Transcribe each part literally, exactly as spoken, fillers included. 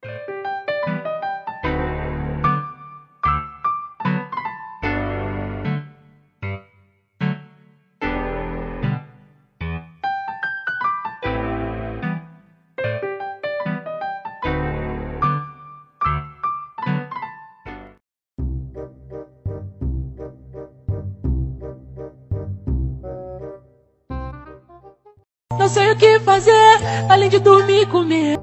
Não sei o que fazer, além de dormir e comer.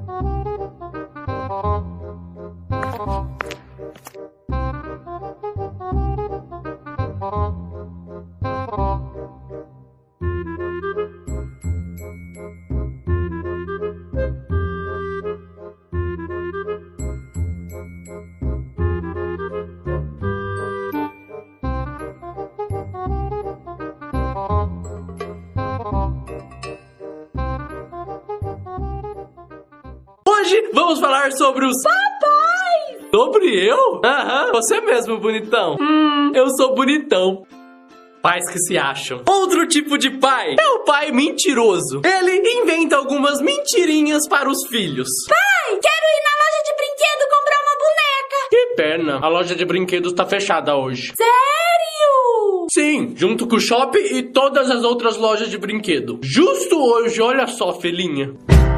Hoje vamos falar sobre os papai! Sobre eu? Aham, você mesmo, bonitão. Hum, eu sou bonitão. Pais que se acham. Outro tipo de pai é o pai mentiroso. Ele inventa algumas mentirinhas para os filhos. Pai, quero ir na loja de brinquedo comprar uma boneca. Que perna, a loja de brinquedos tá fechada hoje. Sério? Sim, junto com o shopping e todas as outras lojas de brinquedo. Justo hoje, olha só, filhinha.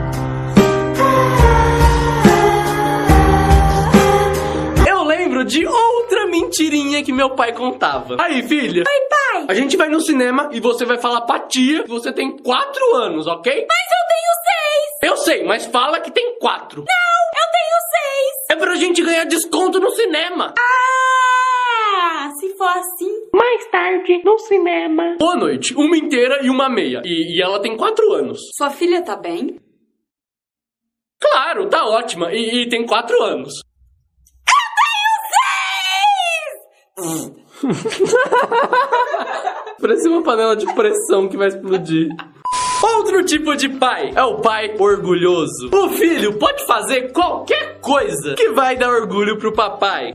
De outra mentirinha que meu pai contava. Aí, filha. Oi, pai. A gente vai no cinema e você vai falar pra tia que você tem quatro anos, ok? Mas eu tenho seis. Eu sei, mas fala que tem quatro. Não, eu tenho seis. É pra gente ganhar desconto no cinema. Ah, se for assim. Mais tarde, no cinema. Boa noite, uma inteira e uma meia. E, e ela tem quatro anos. Sua filha tá bem? Claro, tá ótima. E, e tem quatro anos. Parece uma panela de pressão que vai explodir. Outro tipo de pai é o pai orgulhoso. O filho pode fazer qualquer coisa que vai dar orgulho pro papai.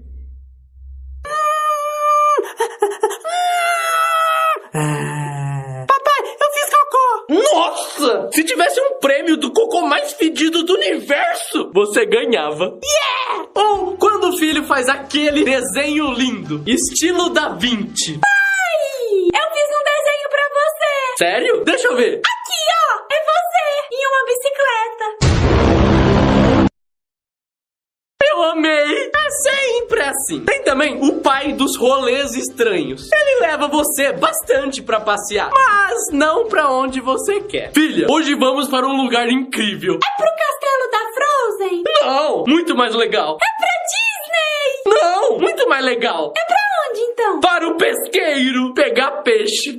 Papai, eu fiz cocô. Nossa! Se tivesse um prêmio do cocô mais fedido do universo, você ganhava. Yeah! Ou quando o filho faz aquele desenho lindo, estilo Da Vinci. Pai, eu fiz um desenho pra você. Sério? Deixa eu ver. Aqui, ó, é você em uma bicicleta. Eu amei! É sempre assim. Tem também o pai dos rolês estranhos. Ele leva você bastante pra passear, mas não pra onde você quer. Filha, hoje vamos para um lugar incrível. É pro castelo da Frozen? Não! Muito mais legal. É pra Disney? Não! Muito mais legal. É pra onde, então? Para o pesqueiro pegar peixe.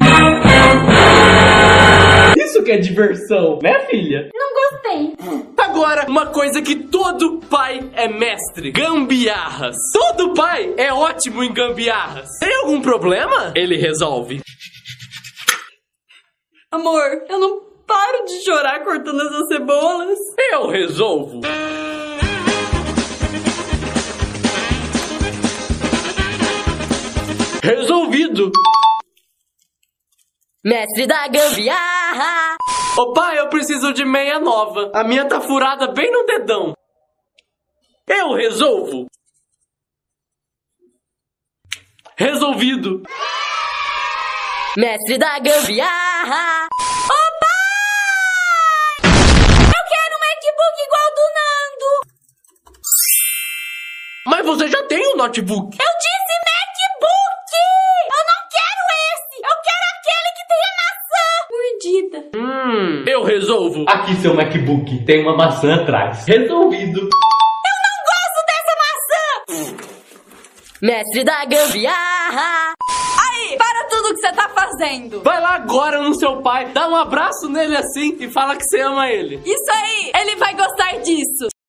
Isso que é diversão, né, filha? Não gostei. Agora, uma coisa que todo pai é mestre: gambiarras. Todo pai é ótimo em gambiarras. Tem algum problema? Ele resolve. Amor, eu não paro de chorar cortando essas cebolas. Eu resolvo. Resolvido. Mestre da gambiarra. Ô pai, eu preciso de meia nova. A minha tá furada bem no dedão. Eu resolvo. Resolvido. Mestre da gambiarra. Ô pai! Eu quero um MacBook igual ao do Nando. Mas você já tem um notebook. Eu disse MacBook! Eu não quero esse! Eu quero aquele que tem a maçã mordida. Hum, eu resolvo. Aqui seu MacBook, tem uma maçã atrás. Resolvido. Eu não gosto dessa maçã! Mestre da gambiarra. Aí, para tudo que você tá fazendo. Vai lá agora no seu pai, dá um abraço nele assim e fala que você ama ele. Isso aí, ele vai gostar disso.